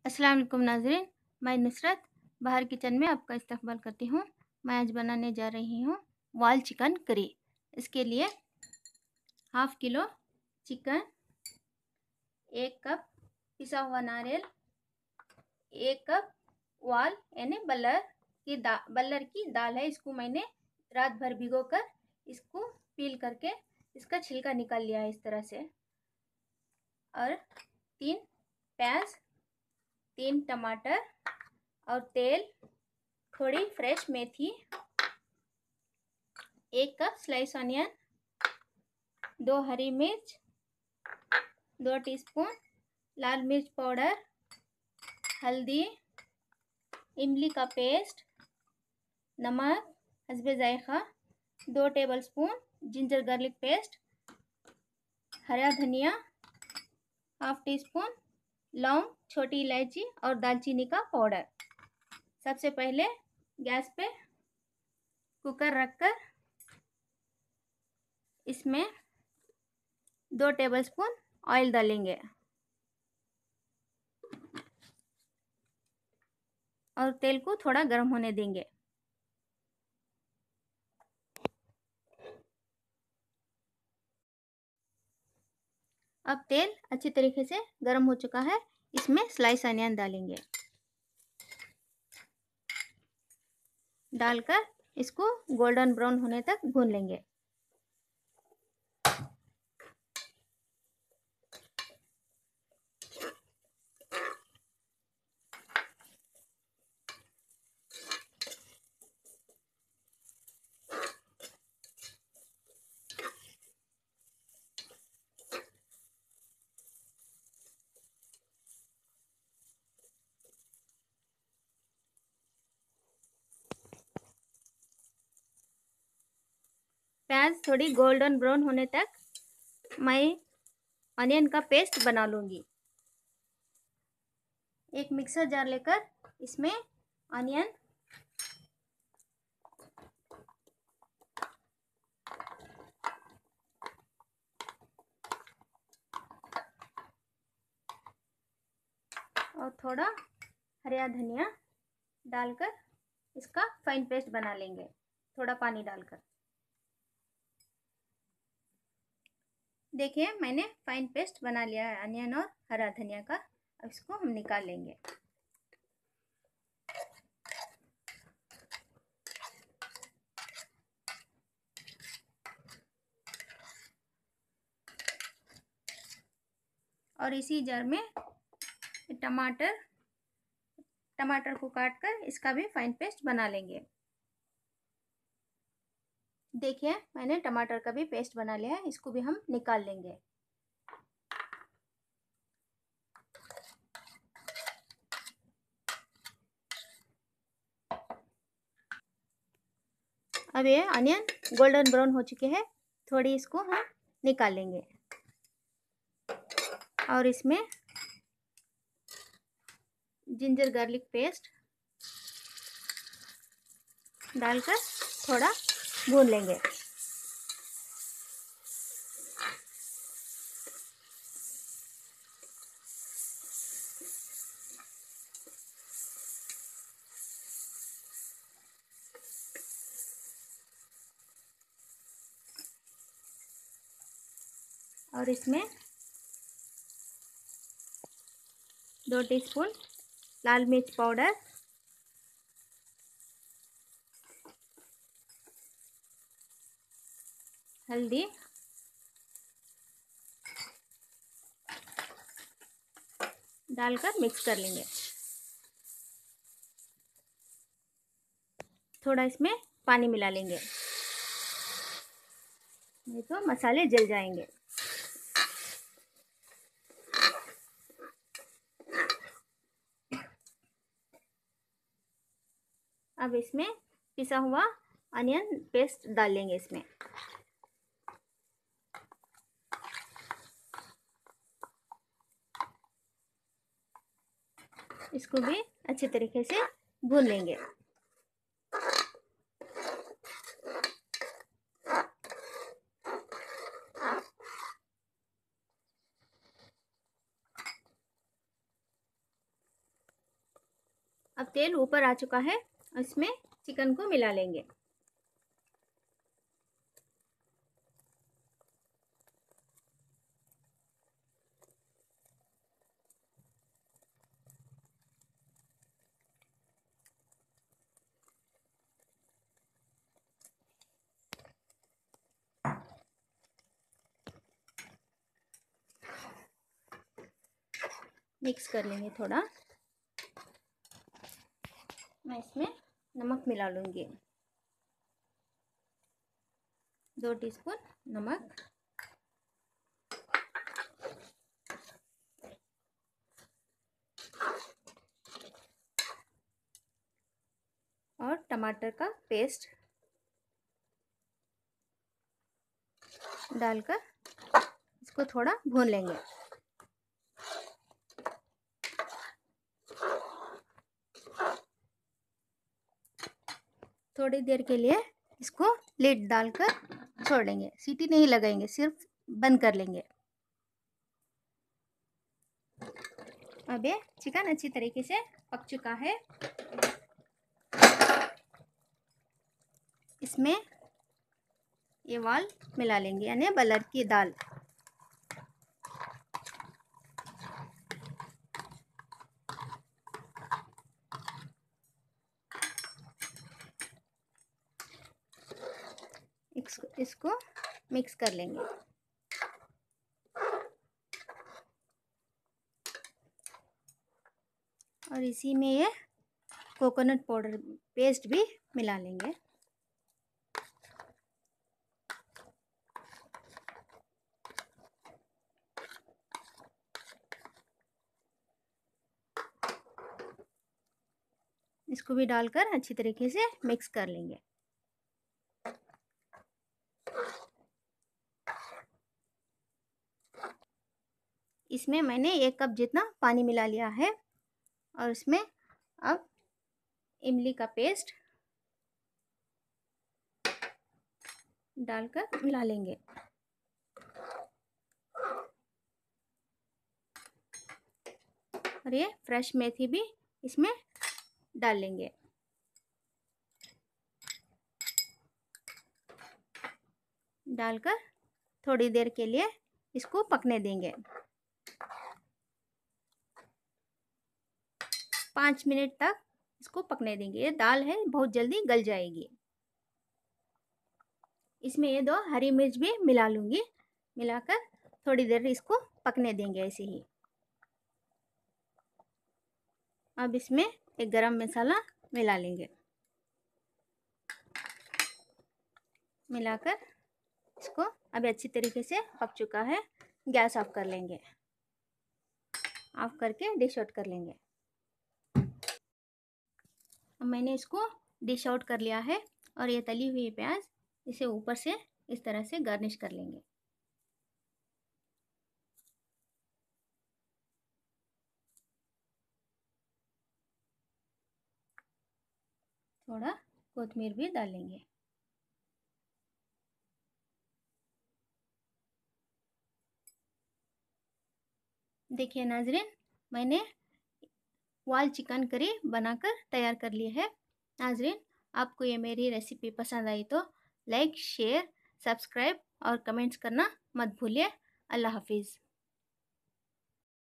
अस्सलाम वालेकुम नाज़रीन, मैं नुसरत बाहर किचन में आपका इस्तकबाल करती हूँ। मैं आज बनाने जा रही हूँ वाल चिकन करी। इसके लिए हाफ़ किलो चिकन, 1 कप पिसा हुआ नारियल, 1 कप वाल यानी बल्लर की दाल है। इसको मैंने रात भर भिगोकर इसको पील करके इसका छिलका निकाल लिया है इस तरह से। और 3 प्याज, 3 टमाटर और तेल, थोड़ी फ्रेश मेथी, 1 कप स्लाइस ऑनियन, 2 हरी मिर्च, 2 टीस्पून लाल मिर्च पाउडर, हल्दी, इमली का पेस्ट, नमक हस्बे जायका, 2 टेबलस्पून जिंजर गार्लिक पेस्ट, हरा धनिया, हाफ टी स्पून लौंग, छोटी इलायची और दालचीनी का पाउडर। सबसे पहले गैस पे कुकर रखकर इसमें 2 टेबलस्पून ऑयल डालेंगे और तेल को थोड़ा गर्म होने देंगे। अब तेल अच्छी तरीके से गर्म हो चुका है, इसमें स्लाइस अनियन डालेंगे। डालकर इसको गोल्डन ब्राउन होने तक भून लेंगे। प्याज थोड़ी गोल्डन ब्राउन होने तक मैं अनियन का पेस्ट बना लूँगी। एक मिक्सर जार लेकर इसमें अनियन, और थोड़ा हरा धनिया डालकर इसका फाइन पेस्ट बना लेंगे, थोड़ा पानी डालकर। देखिए मैंने फाइन पेस्ट बना लिया है अनियन और हरा धनिया का। अब इसको हम निकाल लेंगे। और इसी जार में टमाटर को काटकर इसका भी फाइन पेस्ट बना लेंगे। देखिए मैंने टमाटर का भी पेस्ट बना लिया है, इसको भी हम निकाल लेंगे। अब ये अनियन गोल्डन ब्राउन हो चुके हैं, थोड़ी इसको हम निकाल लेंगे और इसमें जिंजर गार्लिक पेस्ट डालकर थोड़ा भून लेंगे। और इसमें 2 टीस्पून लाल मिर्च पाउडर, हल्दी, डालकर मिक्स कर लेंगे। थोड़ा इसमें पानी मिला लेंगे, नहीं तो मसाले जल जाएंगे। अब इसमें पिसा हुआ अनियन पेस्ट डाल लेंगे इसमें। इसको भी अच्छे तरीके से भून लेंगे। अब तेल ऊपर आ चुका है, इसमें चिकन को मिला लेंगे। मिक्स कर लेंगे थोड़ा। मैं इसमें नमक मिला लूँगी, 2 टीस्पून नमक। और टमाटर का पेस्ट डालकर इसको थोड़ा भून लेंगे। थोड़ी देर के लिए इसको लिड डालकर छोड़ देंगे, सीटी नहीं लगाएंगे, सिर्फ बंद कर लेंगे। अब ये चिकन अच्छी तरीके से पक चुका है। इसमें ये वाल मिला लेंगे, यानी बलर की दाल। इसको मिक्स कर लेंगे। और इसी में ये कोकोनट पाउडर पेस्ट भी मिला लेंगे। इसको भी डालकर अच्छी तरीके से मिक्स कर लेंगे। इसमें मैंने 1 कप जितना पानी मिला लिया है और इसमें अब इमली का पेस्ट डालकर मिला लेंगे। और ये फ्रेश मेथी भी इसमें डाल लेंगे। डालकर थोड़ी देर के लिए इसको पकने देंगे। 5 मिनट तक इसको पकने देंगे। ये दाल है, बहुत जल्दी गल जाएगी। इसमें ये 2 हरी मिर्च भी मिला लूँगी। मिलाकर थोड़ी देर इसको पकने देंगे ऐसे ही। अब इसमें एक गरम मसाला मिला लेंगे। मिलाकर इसको अभी अच्छी तरीके से पक चुका है। गैस ऑफ कर लेंगे। ऑफ करके डिश आउट कर लेंगे। अब मैंने इसको डिश आउट कर लिया है और ये तली हुई प्याज इसे ऊपर से इस तरह से गार्निश कर लेंगे। थोड़ा कोथिमीर भी डाल लेंगे। देखिए नाजरीन, मैंने वाल चिकन करी बनाकर तैयार कर ली है। नाजरीन, आपको ये मेरी रेसिपी पसंद आई तो लाइक, शेयर, सब्सक्राइब और कमेंट्स करना मत भूलिए। अल्लाह हाफिज़।